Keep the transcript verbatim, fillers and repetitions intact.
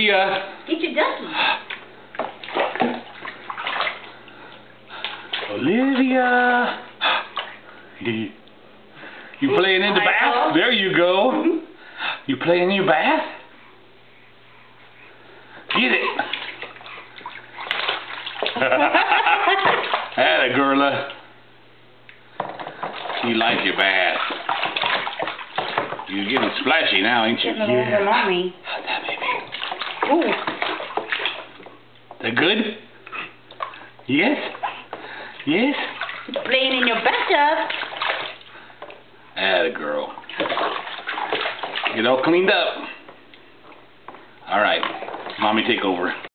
Olivia. Get your ducky. Olivia. You playing in the bath? There you go. Mm-hmm. You playing in your bath? Get it. Atta girla. You like your bath. You're getting splashy now, ain't you? Getting a little Yeah. on me. How's that, baby? Ooh. That good? Yes? Yes? You're playing in your bathtub. Atta girl. Get all cleaned up. Alright. Mommy, take over.